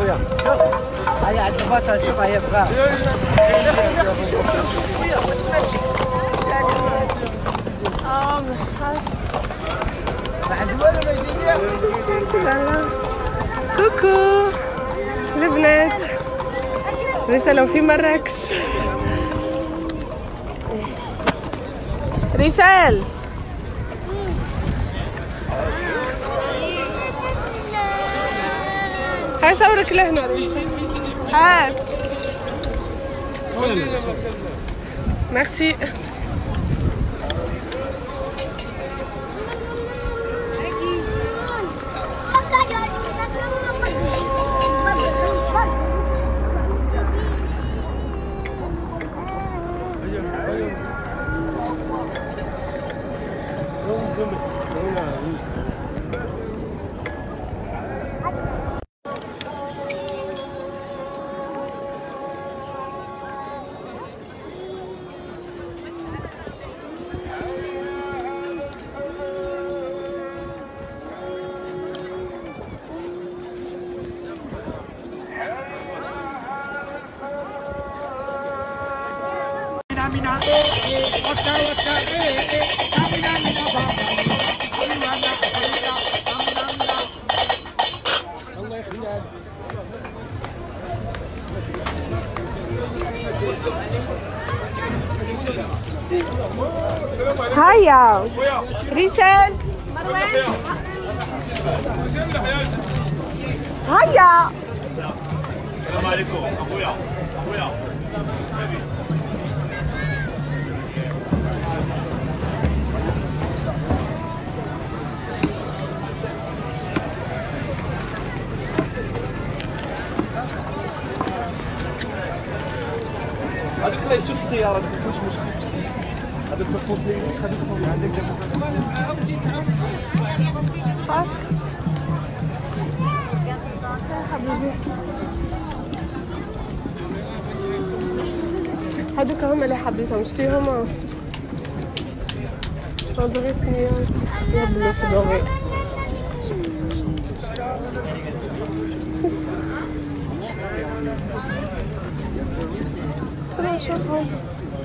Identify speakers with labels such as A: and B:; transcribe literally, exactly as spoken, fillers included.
A: خويا شوف هاي عند البطل شوف هي بغا
B: اه محاس
A: ما عند والو ما يجي
B: لا كوكو البنات رسالة في مراكش رسال هاي صورك لهنا هاي ميرسي هيا ريسال هيا
C: السلام عليكم اخويا اخويا هذيك اللي شوف الطياره ما فيهاش مشكل هذا الصوت اللي هذا الصوت اللي عندك
B: حبيبي هذوك هما اللي حبيتهم شتي هما هذوك سنيات يبلو في دوغي سلام شوفهم